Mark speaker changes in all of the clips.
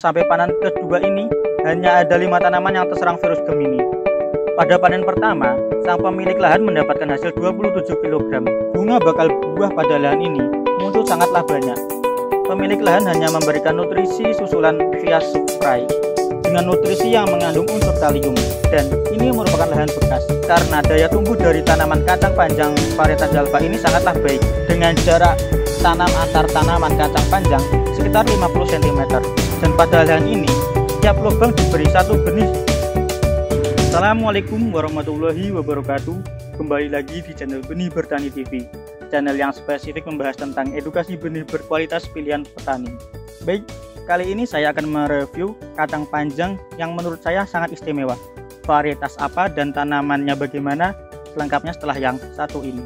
Speaker 1: sampai panen kedua ini hanya ada 5 tanaman yang terserang virus Gemini. Pada panen pertama, sang pemilik lahan mendapatkan hasil 27 kg. Bunga bakal buah pada lahan ini muncul sangatlah banyak. Pemilik lahan hanya memberikan nutrisi susulan via spray dengan nutrisi yang mengandung unsur kalium, dan ini merupakan lahan bekas karena daya tumbuh dari tanaman kacang panjang varietas Jalva ini sangatlah baik dengan jarak tanam antar tanaman kacang panjang sekitar 50 cm, dan pada lahan ini setiap lubang diberi satu benih. Assalamualaikum warahmatullahi wabarakatuh. Kembali lagi di channel Benih Bertani TV, channel yang spesifik membahas tentang edukasi benih berkualitas pilihan petani. Baik, kali ini saya akan mereview kacang panjang yang menurut saya sangat istimewa. Varietas apa dan tanamannya bagaimana, selengkapnya setelah yang satu ini.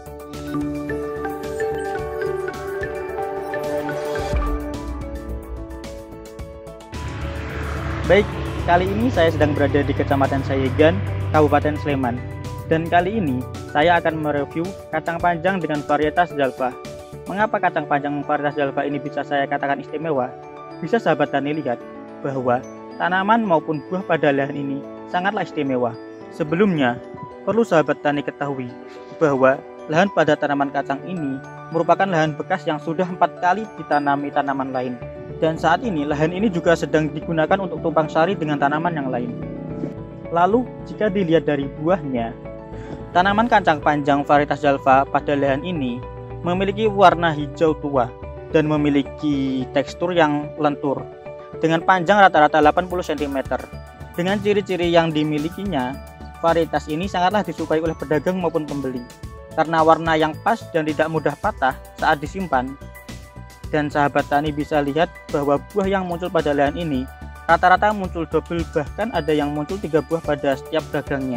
Speaker 1: Baik, kali ini saya sedang berada di Kecamatan Sayegan, Kabupaten Sleman. Dan kali ini saya akan mereview kacang panjang dengan varietas Jalva. Mengapa kacang panjang varietas Jalva ini bisa saya katakan istimewa? Bisa sahabat tani lihat bahwa tanaman maupun buah pada lahan ini sangatlah istimewa. Sebelumnya, perlu sahabat tani ketahui bahwa lahan pada tanaman kacang ini merupakan lahan bekas yang sudah 4 kali ditanami tanaman lain. Dan saat ini lahan ini juga sedang digunakan untuk tumpang sari dengan tanaman yang lain. Lalu jika dilihat dari buahnya, tanaman kacang panjang varietas Jalva pada lahan ini memiliki warna hijau tua dan memiliki tekstur yang lentur dengan panjang rata-rata 80 cm. Dengan ciri-ciri yang dimilikinya, varietas ini sangatlah disukai oleh pedagang maupun pembeli karena warna yang pas dan tidak mudah patah saat disimpan. Dan sahabat tani bisa lihat bahwa buah yang muncul pada lahan ini rata-rata muncul double, bahkan ada yang muncul 3 buah pada setiap gagangnya.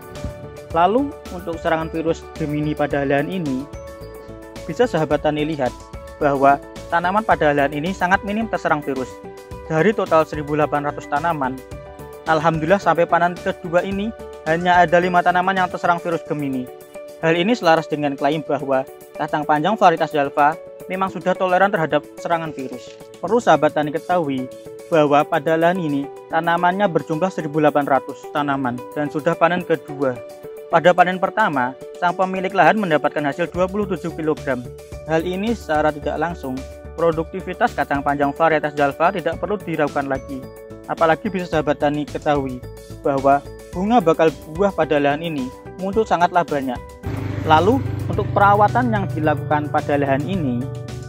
Speaker 1: Lalu untuk serangan virus Gemini pada lahan ini, bisa sahabat tani lihat bahwa tanaman pada lahan ini sangat minim terserang virus. Dari total 1.800 tanaman, alhamdulillah sampai panen kedua ini hanya ada 5 tanaman yang terserang virus Gemini. Hal ini selaras dengan klaim bahwa kacang panjang varietas Jalva memang sudah toleran terhadap serangan virus. Perlu sahabat tani ketahui bahwa pada lahan ini tanamannya berjumlah 1.800 tanaman dan sudah panen kedua. Pada panen pertama, sang pemilik lahan mendapatkan hasil 27 kg. Hal ini secara tidak langsung, produktivitas kacang panjang varietas Jalva tidak perlu diragukan lagi. Apalagi bisa sahabat tani ketahui bahwa bunga bakal buah pada lahan ini muncul sangatlah banyak. Lalu untuk perawatan yang dilakukan pada lahan ini,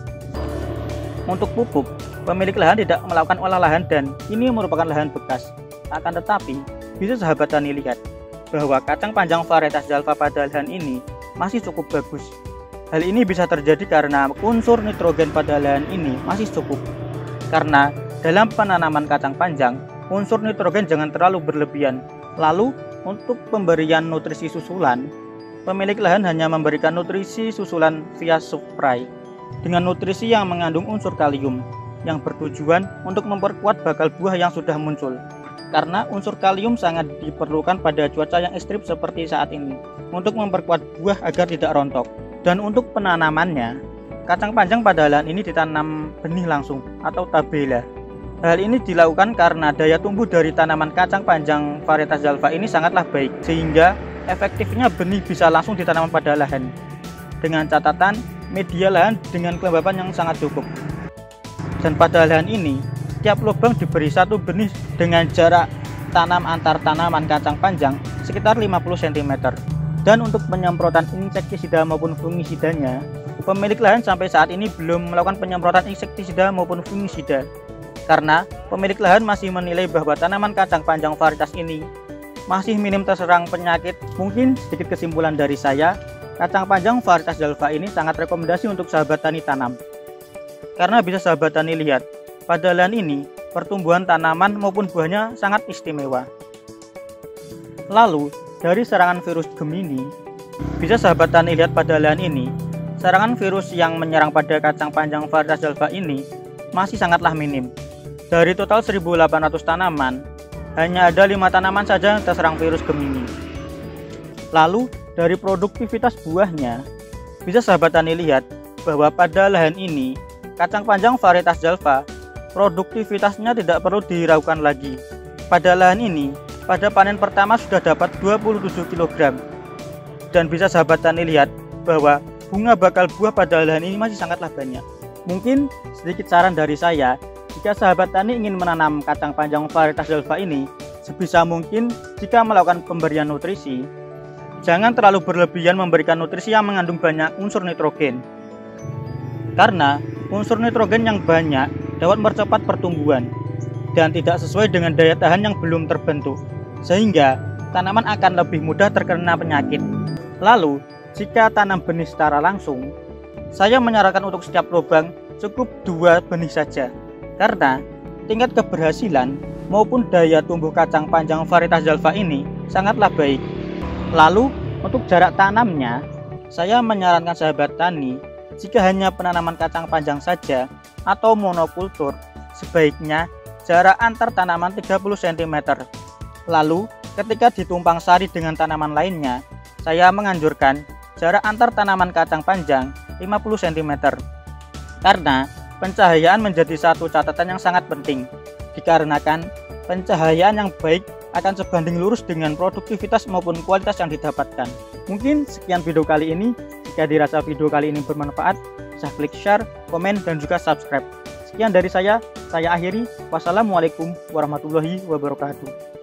Speaker 1: untuk pupuk, pemilik lahan tidak melakukan olah lahan dan ini merupakan lahan bekas. Akan tetapi, bisa sahabat tani lihat bahwa kacang panjang varietas Jalva pada lahan ini masih cukup bagus. Hal ini bisa terjadi karena unsur nitrogen pada lahan ini masih cukup. Karena dalam penanaman kacang panjang, unsur nitrogen jangan terlalu berlebihan. Lalu, untuk pemberian nutrisi susulan, pemilik lahan hanya memberikan nutrisi susulan via spray dengan nutrisi yang mengandung unsur kalium yang bertujuan untuk memperkuat bakal buah yang sudah muncul. Karena unsur kalium sangat diperlukan pada cuaca yang ekstrim seperti saat ini untuk memperkuat buah agar tidak rontok. Dan untuk penanamannya, kacang panjang pada lahan ini ditanam benih langsung atau tabela. Hal ini dilakukan karena daya tumbuh dari tanaman kacang panjang varietas Jalva ini sangatlah baik, sehingga efektifnya benih bisa langsung ditanam pada lahan. Dengan catatan media lahan dengan kelembapan yang sangat cukup. Dan pada lahan ini, setiap lubang diberi satu benih dengan jarak tanam antar tanaman kacang panjang sekitar 50 cm. Dan untuk penyemprotan insektisida maupun fungisidanya, pemilik lahan sampai saat ini belum melakukan penyemprotan insektisida maupun fungisida. Karena pemilik lahan masih menilai bahwa tanaman kacang panjang varietas ini masih minim terserang penyakit. Mungkin sedikit kesimpulan dari saya, kacang panjang varietas Jalva ini sangat rekomendasi untuk sahabat tani tanam. Karena bisa sahabat tani lihat, pada lahan ini pertumbuhan tanaman maupun buahnya sangat istimewa. Lalu, dari serangan virus Gemini, bisa sahabat tani lihat pada lahan ini, serangan virus yang menyerang pada kacang panjang varietas Jalva ini masih sangatlah minim. Dari total 1.800 tanaman, hanya ada 5 tanaman saja yang terserang virus Gemini. Lalu dari produktivitas buahnya, bisa sahabat tani lihat bahwa pada lahan ini kacang panjang varietas Jalva produktivitasnya tidak perlu diragukan lagi. Pada lahan ini, pada panen pertama sudah dapat 27 kg. Dan bisa sahabat tani lihat bahwa bunga bakal buah pada lahan ini masih sangatlah banyak. Mungkin sedikit saran dari saya, jika sahabat tani ingin menanam kacang panjang varietas Zalfa ini, sebisa mungkin jika melakukan pemberian nutrisi, jangan terlalu berlebihan memberikan nutrisi yang mengandung banyak unsur nitrogen. Karena unsur nitrogen yang banyak dapat mempercepat pertumbuhan dan tidak sesuai dengan daya tahan yang belum terbentuk, sehingga tanaman akan lebih mudah terkena penyakit. Lalu, jika tanam benih secara langsung, saya menyarankan untuk setiap lubang cukup 2 benih saja, karena tingkat keberhasilan maupun daya tumbuh kacang panjang varietas Zalfa ini sangatlah baik. Lalu, untuk jarak tanamnya, saya menyarankan sahabat tani, jika hanya penanaman kacang panjang saja atau monokultur, sebaiknya jarak antar tanaman 30 cm. Lalu, ketika ditumpang sari dengan tanaman lainnya, saya menganjurkan jarak antar tanaman kacang panjang 50 cm. Karena pencahayaan menjadi satu catatan yang sangat penting, dikarenakan pencahayaan yang baik akan sebanding lurus dengan produktivitas maupun kualitas yang didapatkan. Mungkin sekian video kali ini. Jika dirasa video kali ini bermanfaat, bisa klik share, komen, dan juga subscribe. Sekian dari saya akhiri. Wassalamualaikum warahmatullahi wabarakatuh.